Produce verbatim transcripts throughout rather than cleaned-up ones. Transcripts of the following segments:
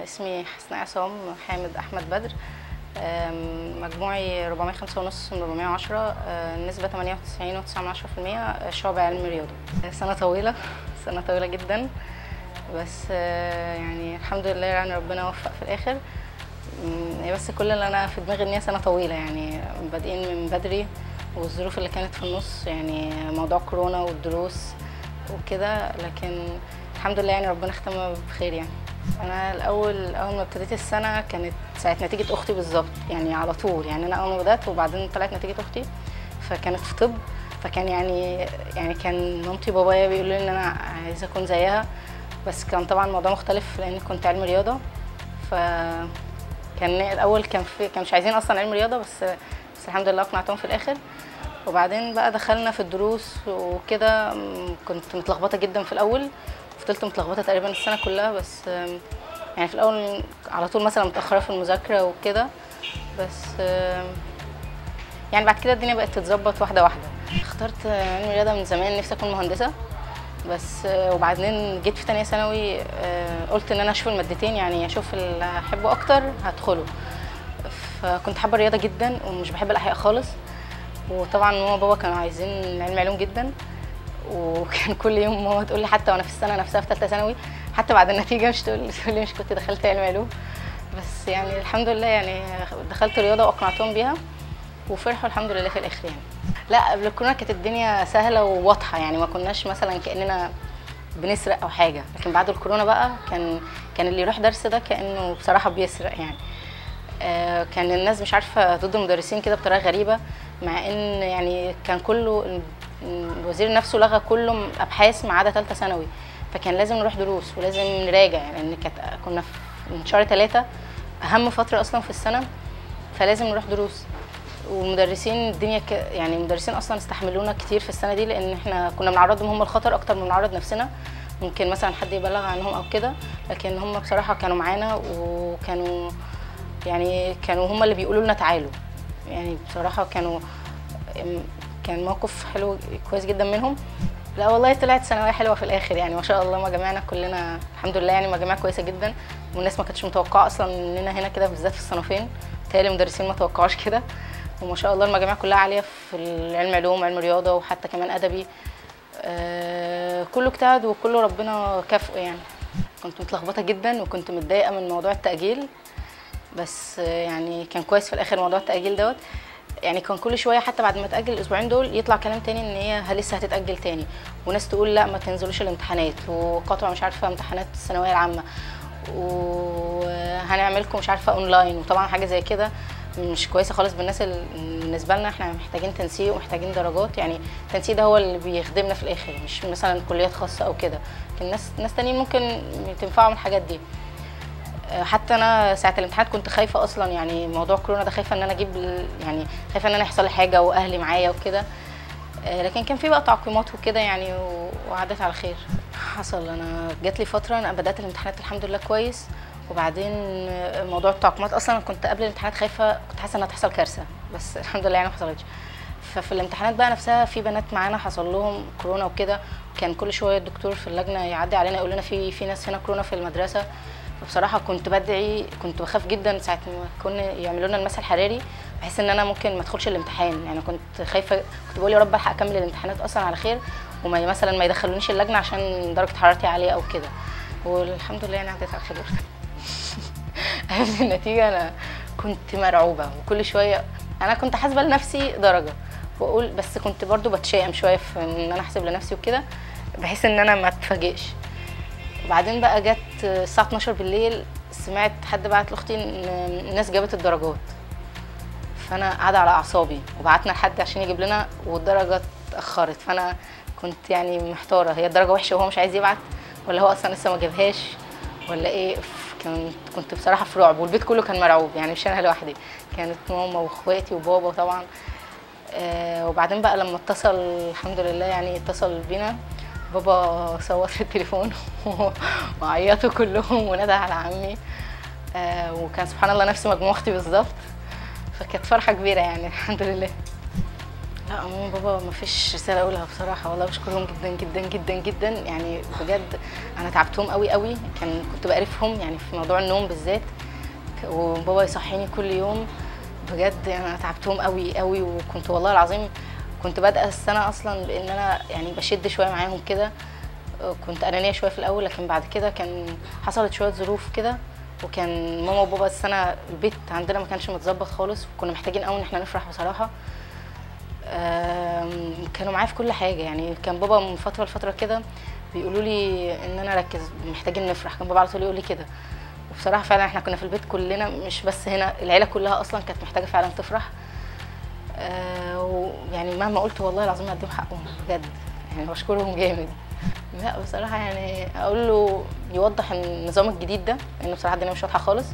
اسمي حسناء عصام حامد احمد بدر. مجموعي أربعمية وخمسة ونص من أربعمية وعشرة، النسبه ثمانية وتسعين فاصلة تسعة بالمية، شعب علم رياضه. سنه طويله سنه طويله جدا، بس يعني الحمد لله يعني ربنا وفق في الاخر. هي بس كل اللي انا في دماغي ان هي سنه طويله، يعني بادئين من بدري، والظروف اللي كانت في النص يعني موضوع كورونا والدروس وكده، لكن الحمد لله يعني ربنا ختمها بخير. يعني انا الاول اول ما ابتديت السنه كانت ساعه نتيجه اختي بالظبط، يعني على طول، يعني انا اول ما بدات وبعدين طلعت نتيجه اختي، فكانت في طب، فكان يعني يعني كان مامتي وبابايا بيقولوا لي ان انا عايزه اكون زيها، بس كان طبعا الموضوع مختلف لان كنت علم رياضه. ف كان الاول كان في كانوا مش عايزين اصلا علم رياضه، بس بس الحمد لله اقنعتهم في الاخر. وبعدين بقى دخلنا في الدروس وكده، كنت متلخبطه جدا في الاول، فضلت متلخبطه تقريبا السنه كلها، بس يعني في الاول على طول مثلا متاخره في المذاكره وكده، بس يعني بعد كده الدنيا بقت تتظبط واحده واحده. اخترت علم رياضه من زمان، نفسي اكون مهندسه، بس وبعدين جيت في تانية ثانوي قلت ان انا اشوف المادتين، يعني اشوف اللي احبه اكتر هدخله. فكنت حابه الرياضه جدا ومش بحب الاحياء خالص، وطبعا ماما وبابا كانوا عايزين علم علوم جدا، وكان كل يوم ماما تقول لي حتى وانا في السنه نفسها في ثالثه ثانوي، حتى بعد النتيجه مش تقول لي مش كنت دخلت علم علوم، بس يعني الحمد لله يعني دخلت رياضه واقنعتهم بيها وفرحوا الحمد لله في الاخر. يعني لا، قبل الكورونا كانت الدنيا سهله وواضحه، يعني ما كناش مثلا كاننا بنسرق او حاجه، لكن بعد الكورونا بقى كان كان اللي يروح درس ده كانه بصراحه بيسرق. يعني آه كان الناس مش عارفه ضد المدرسين كده بطريقه غريبه، مع ان يعني كان كله الوزير نفسه لغى كله ابحاث ما عدا ثالثه ثانوي، فكان لازم نروح دروس ولازم نراجع، لان يعني كانت كنا من شهر ثلاثة اهم فتره اصلا في السنه، فلازم نروح دروس. ومدرسين الدنيا ك... يعني المدرسين اصلا استحملونا كتير في السنه دي، لان احنا كنا بنعرضهم هم الخطر اكتر من بنعرض نفسنا، ممكن مثلا حد يبلغ عنهم او كده، لكن هم بصراحه كانوا معانا وكانوا يعني كانوا هم اللي بيقولوا لنا تعالوا. يعني بصراحه كانوا كان موقف حلو كويس جدا منهم. لا والله طلعت ثانويه حلوه في الاخر، يعني ما شاء الله مجامعنا كلنا الحمد لله يعني مجاميع كويسه جدا، والناس ما كانتش متوقعه اصلا اننا هنا كده بالذات في الصنفين، بالتالي المدرسين ما توقعوش كده، وما شاء الله المجاميع كلها عاليه في علم علوم علم رياضه وحتى كمان ادبي. آه كله اجتهد وكله ربنا كافئه. يعني كنت متلخبطه جدا وكنت متضايقه من موضوع التاجيل، بس يعني كان كويس في الاخر موضوع التاجيل دوت. يعني كان كل شويه حتى بعد ما تاجل الاسبوعين دول يطلع كلام تاني ان هي لسه هتتاجل تاني، وناس تقول لا ما تنزلوش الامتحانات، وقطع مش عارفه امتحانات الثانويه العامه، وهنعملكم مش عارفه اونلاين، وطبعا حاجه زي كده مش كويسه خالص بالناس اللي بالنسبه لنا احنا محتاجين تنسيق ومحتاجين درجات، يعني التنسيق ده هو اللي بيخدمنا في الاخر، مش مثلا كليات خاصه او كده، لكن ناس ناس تانيين ممكن تنفعوا من الحاجات دي. حتى انا ساعه الامتحانات كنت خايفه اصلا، يعني موضوع كورونا ده خايفه ان انا اجيب، يعني خايفه ان انا يحصل لي حاجه واهلي معايا وكده، لكن كان في بقى تعقيمات وكده يعني وعدت على خير. حصل انا جات لي فتره انا بدات الامتحانات الحمد لله كويس، وبعدين موضوع التعقيمات اصلا كنت قبل الامتحانات خايفه، كنت حاسه انها تحصل كارثه، بس الحمد لله يعني ما حصلتش. ففي الامتحانات بقى نفسها في بنات معانا حصل لهم كورونا وكده، كان كل شويه الدكتور في اللجنه يعدي علينا يقول لنا في في ناس هنا كورونا في المدرسه. فبصراحه كنت بدعي، كنت بخاف جدا ساعه ما كنا يعملوا لنا المسح الحراري، بحس ان انا ممكن ما ادخلش الامتحان، يعني كنت خايفه، كنت بقول يا رب الحق اكمل الامتحانات اصلا على خير، وما مثلا ما يدخلونيش اللجنه عشان درجه حرارتي عاليه او كده، والحمد لله يعني عدت على خير. قبل النتيجه انا كنت مرعوبه، وكل شويه انا كنت حاسبه لنفسي درجه واقول، بس كنت برضو بتشائم شويه في ان انا احسب لنفسي وكده، بحيث ان انا ما اتفاجئش. وبعدين بقى جت الساعه اتناشر بالليل سمعت حد بعت لاختي ان الناس جابت الدرجات، فانا قاعده على اعصابي، وبعتنا لحد عشان يجيب لنا والدرجه اتاخرت، فانا كنت يعني محتاره، هي الدرجه وحشه وهو مش عايز يبعت، ولا هو اصلا لسه ما جابهاش ولا ايه. كنت كنت بصراحه في رعب، والبيت كله كان مرعوب، يعني مش انا لوحدي، كانت ماما واخواتي وبابا طبعا. آه وبعدين بقى لما اتصل الحمد لله يعني اتصل بينا بابا، صوت في التليفون وعيطوا كلهم ونادى على عمي، آه وكان سبحان الله نفس مجموع اختي بالظبط، فكانت فرحه كبيره يعني الحمد لله. لا ماما بابا ما فيش رساله اقولها بصراحه، والله بشكرهم جدا جدا جدا جدا يعني بجد. انا تعبتهم قوي قوي، كان كنت بقرفهم يعني في موضوع النوم بالذات، وبابا يصحيني كل يوم بجد. يعني انا تعبتهم قوي قوي، وكنت والله العظيم كنت بادئه السنه اصلا بان انا يعني بشد شويه معاهم كده. كنت انانيه شويه في الاول، لكن بعد كده كان حصلت شويه ظروف كده، وكان ماما وبابا السنه البيت عندنا ما كانش متظبط خالص، وكنا محتاجين قوي ان احنا نفرح بصراحه. كانوا معايا في كل حاجه يعني. كان بابا من فتره لفتره كده بيقولوا لي ان انا اركز، محتاجين نفرح، كان بابا على طول يقول لي كده. وبصراحه فعلا احنا كنا في البيت كلنا، مش بس هنا، العيله كلها اصلا كانت محتاجه فعلا تفرح. ويعني مهما قلت والله العظيم هديهم حقهم بجد، يعني بشكرهم جامد. لا بصراحه يعني اقول له يوضح النظام الجديد ده، لانه بصراحه الدنيا مش واضحه خالص.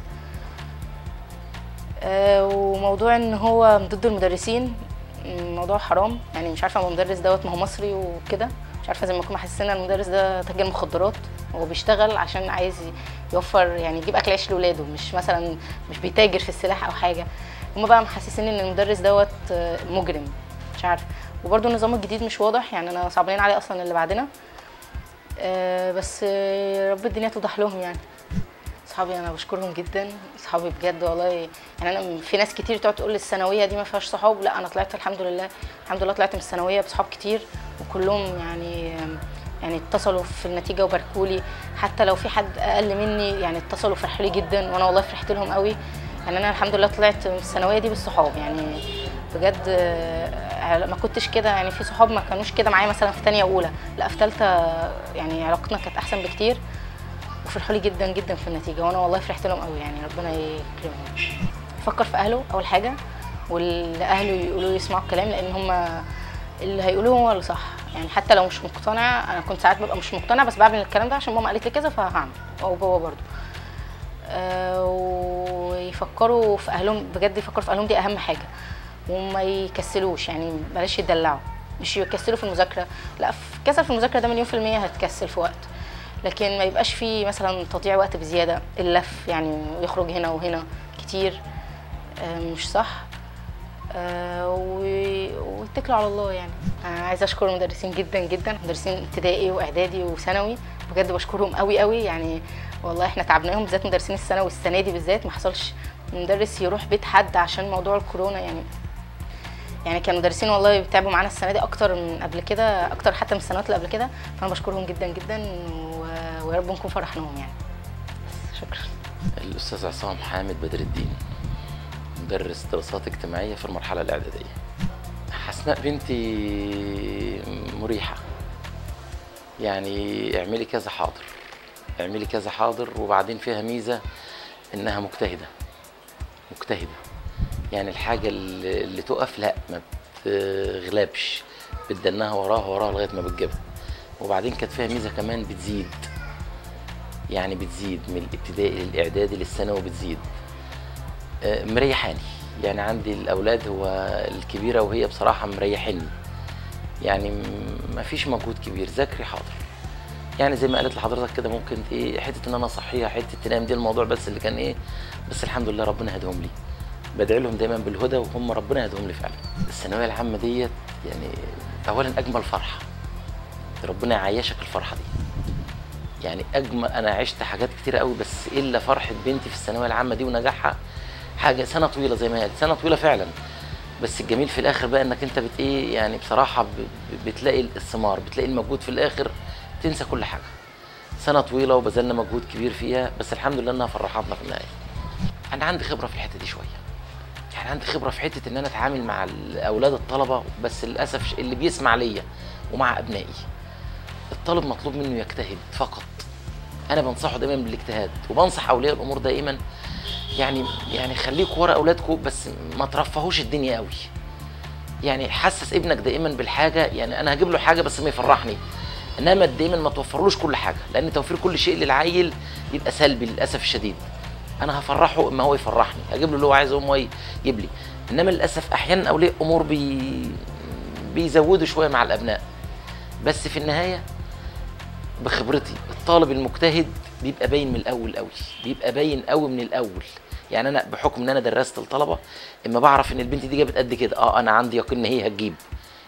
وموضوع ان هو ضد المدرسين موضوع حرام يعني. مش عارفه المدرس دوت ما هو مصري وكده، مش عارفه زي ما يكون محسسنا المدرس ده تاجر مخدرات. هو بيشتغل عشان عايز يوفر يعني يجيب اكل عيش لاولاده، مش مثلا مش بيتاجر في السلاح او حاجه. هما بقى محسسين ان المدرس دوت مجرم، مش عارفه. وبرده النظام الجديد مش واضح يعني، انا صعبانين عليه اصلا اللي بعدنا. أه بس رب الدنيا توضح لهم يعني. اصحابي انا بشكرهم جدا، اصحابي بجد والله. يعني انا في ناس كتير تقعد تقول الثانويه دي ما فيهاش صحاب، لا انا طلعت الحمد لله، الحمد لله طلعت من الثانويه بصحاب كتير، وكلهم يعني يعني اتصلوا في النتيجه وباركوا لي. حتى لو في حد اقل مني يعني اتصلوا فرحوا لي جدا، وانا والله فرحت لهم قوي. يعني انا الحمد لله طلعت من الثانويه دي بالصحاب يعني بجد. ما كنتش كده يعني، في صحاب ما كانوش كده معايا مثلا في ثانيه واولى، لا في ثالثه يعني علاقتنا كانت احسن بكتير، وفرحوا لي جدا جدا في النتيجه، وانا والله فرحت لهم قوي يعني. ربنا يكرمهم. فكر في اهله اول حاجه، واللي اهله يقولوا يسمعوا الكلام، لان هم اللي هيقولوه هو اللي صح يعني. حتى لو مش مقتنع، انا كنت ساعات ببقى مش مقتنع بس بعمل الكلام ده عشان ماما قالت لي كذا فهعمل، او بابا برضه. أه ويفكروا في اهلهم بجد، يفكروا في اهلهم دي اهم حاجه، وما يكسلوش يعني. بلاش يدلعوا، مش يكسلوا في المذاكره، لا كسل في المذاكره ده مليون في الميه هتكسل في وقت، لكن ما يبقاش فيه مثلا تضييع وقت بزياده، اللف يعني يخرج هنا وهنا كتير مش صح. واتكلوا على الله يعني. انا عايزه اشكر المدرسين جدا جدا، مدرسين ابتدائي واعدادي وثانوي بجد بشكرهم قوي قوي يعني. والله احنا تعبناهم، بالذات مدرسين الثانوي السنه دي بالذات، ما حصلش مدرس يروح بيت حد عشان موضوع الكورونا يعني. يعني كانوا مدرسين والله بيتعبوا معانا السنه دي اكتر من قبل كده، اكتر حتى من السنوات اللي قبل كده، فانا بشكرهم جدا جدا، ويا رب نكون فرحناهم يعني. شكرا. الاستاذ عصام حامد بدر الدين، مدرس دراسات اجتماعيه في المرحله الاعداديه. حسناء بنتي مريحه يعني، اعملي كذا حاضر، اعملي كذا حاضر، وبعدين فيها ميزه انها مجتهده مجتهده يعني. الحاجه اللي, اللي تقف لا ما بتغلبش، بتدناها وراها وراها لغايه ما بتجيبها. وبعدين كانت فيها ميزه كمان بتزيد يعني، بتزيد من الابتدائي للاعدادي للثانوي بتزيد. مريحاني يعني، عندي الاولاد هو الكبيره وهي بصراحه مريحني يعني، ما فيش مجهود كبير، ذاكري حاضر يعني. زي ما قالت لحضرتك كده، ممكن ايه حته ان انا اصحيها، حته تنام دي الموضوع بس اللي كان ايه، بس الحمد لله ربنا هداهم لي، بدعي لهم دايما بالهدى وهم ربنا يهديهم لي فعلا. الثانويه العامه ديت يعني اولا اجمل فرحه، ربنا يعيشك الفرحه دي يعني. اجمل، انا عشت حاجات كتيره قوي بس الا فرحه بنتي في الثانويه العامه دي ونجاحها. حاجه سنه طويله زي ما قالت، سنه طويله فعلا، بس الجميل في الاخر بقى انك انت بت ايه يعني بصراحه بتلاقي الثمار، بتلاقي المجهود في الاخر، تنسى كل حاجه. سنه طويله وبذلنا مجهود كبير فيها، بس الحمد لله انها فرحتنا في النهايه. انا عندي خبره في الحته دي شويه يعني، عندي خبره في حته ان انا اتعامل مع اولاد الطلبه، بس للاسف اللي بيسمع ليا ومع ابنائي، الطالب مطلوب منه يجتهد فقط. انا بنصحه دايما بالاجتهاد، وبنصح اولياء الامور دائما يعني يعني خليكوا ورا اولادكم، بس ما ترفهوش الدنيا قوي يعني. حسس ابنك دائما بالحاجه يعني، انا هجيب له حاجه بس ما يفرحني، انما دايما ما توفرلوش كل حاجه، لان توفير كل شيء للعيل يبقى سلبي للاسف الشديد. انا هفرحه اما هو يفرحني، اجيب له اللي هو عايزه هو يجيب لي. انما للاسف احيانا اولياء امور بي بيزودوا شويه مع الابناء، بس في النهايه بخبرتي الطالب المجتهد بيبقى باين من الاول قوي، بيبقى باين قوي من الاول يعني. انا بحكم ان انا درست الطلبه، اما بعرف ان البنت دي جابت قد كده، اه انا عندي يقين ان هي هتجيب،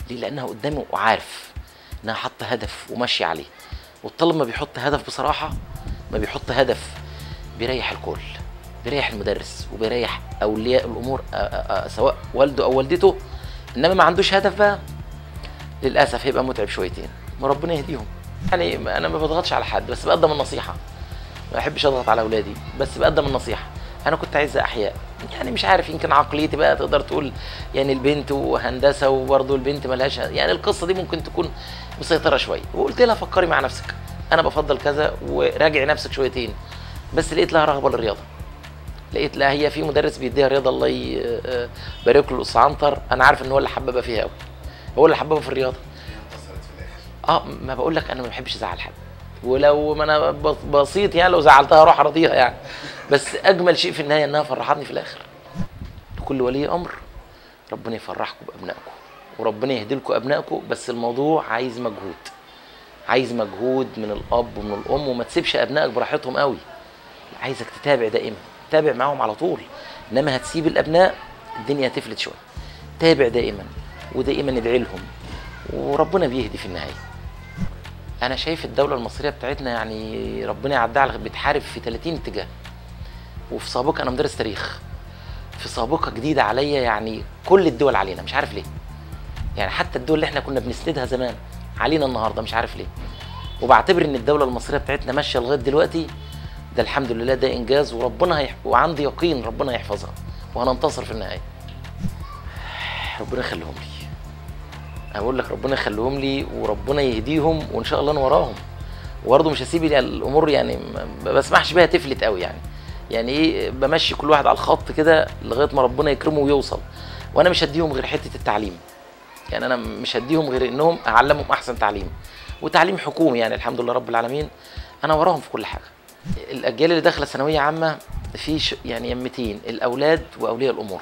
ليه؟ لانها قدامه وعارف انها حاطه هدف وماشيه عليه. والطالب ما بيحط هدف بصراحه، ما بيحط هدف بيريح الكل، بيريح المدرس وبيريح اولياء الامور أ أ سواء والده او والدته. انما ما عندوش هدف بقى للاسف هيبقى متعب شويتين، ما ربنا يهديهم. يعني انا ما بضغطش على حد، بس بقدم النصيحه، ما بحبش اضغط على اولادي، بس بقدم النصيحه. انا كنت عايز احياء، يعني مش عارف يمكن عقليتي بقى تقدر تقول يعني البنت وهندسه وبرضه البنت ملهاش، يعني القصه دي ممكن تكون مسيطره شويه. وقلت لها فكري مع نفسك، انا بفضل كذا وراجعي نفسك شويتين. بس لقيت لها رغبه للرياضه، لقيت لها هي في مدرس بيديها رياضه الله يبارك له الاستاذ عنتر، انا عارف ان هو اللي حببها فيها قوي، هو اللي حببها في الرياضه. اه ما بقول لك انا ما بحبش ازعل حد، ولو ما انا بسيط يعني لو زعلتها اروح ارضيها يعني. بس اجمل شيء في النهايه انها فرحتني في الاخر. لكل ولي امر ربنا يفرحكم بابنائكم وربنا يهدي لكم ابنائكم، بس الموضوع عايز مجهود، عايز مجهود من الاب ومن الام. وما تسيبش ابنائك براحتهم قوي، عايزك تتابع دائما، تابع معاهم على طول. انما هتسيب الابناء الدنيا هتفلت شويه. تابع دائما ودائما ادعي لهم وربنا بيهدي في النهايه. انا شايف الدوله المصريه بتاعتنا يعني ربنا يعدها على بتحارب في ثلاثين اتجاه. وفي سابقه انا مدرس تاريخ، في سابقه جديده عليا، يعني كل الدول علينا مش عارف ليه. يعني حتى الدول اللي احنا كنا بنسندها زمان علينا النهارده مش عارف ليه. وبعتبر ان الدوله المصريه بتاعتنا ماشيه لغايه دلوقتي، ده الحمد لله ده انجاز، وربنا هيح... وعندي يقين ربنا يحفظها وهننتصر في النهايه. ربنا يخليهم لي، انا بقول لك ربنا يخليهم لي وربنا يهديهم، وان شاء الله انا وراهم. وبرضه مش هسيب الامور يعني ما بسمحش بيها تفلت قوي يعني. يعني ايه، بمشي كل واحد على الخط كده لغايه ما ربنا يكرمه ويوصل. وانا مش هديهم غير حته التعليم، يعني انا مش هديهم غير انهم اعلمهم احسن تعليم، وتعليم حكومي يعني الحمد لله رب العالمين. انا وراهم في كل حاجه. الاجيال اللي داخله ثانويه عامه في يعني يمتين، الاولاد واولياء الامور.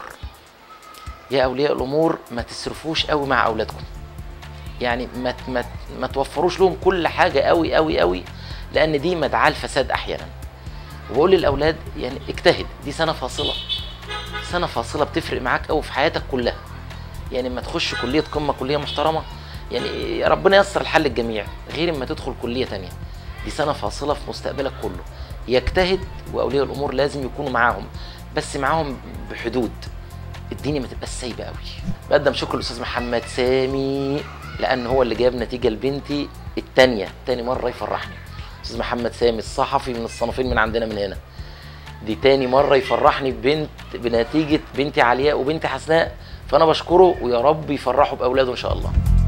يا اولياء الامور ما تصرفوش قوي مع اولادكم، يعني ما ما ما توفروش لهم كل حاجه قوي قوي قوي، لان دي مدعاه الفساد احيانا. وبقول للاولاد يعني اجتهد، دي سنه فاصله، سنه فاصله بتفرق معاك قوي في حياتك كلها. يعني اما تخش كليه قمه، كليه محترمه، يعني ربنا ييسر الحل الجميع، غير اما تدخل كليه ثانيه. دي سنه فاصله في مستقبلك كله. يجتهد، واولياء الامور لازم يكونوا معاهم، بس معاهم بحدود، الدنيا ما تبقاش سايبه قوي. بقدم شكر للاستاذ محمد سامي، لان هو اللي جاب نتيجه لبنتي الثانيه، ثاني مره يفرحني. استاذ محمد سامي الصحفي من الصنفين من عندنا من هنا، دي تاني مره يفرحني ببنت بنتيجه بنتي علياء وبنتي حسناء، فانا بشكره ويا رب يفرحوا باولاده ان شاء الله.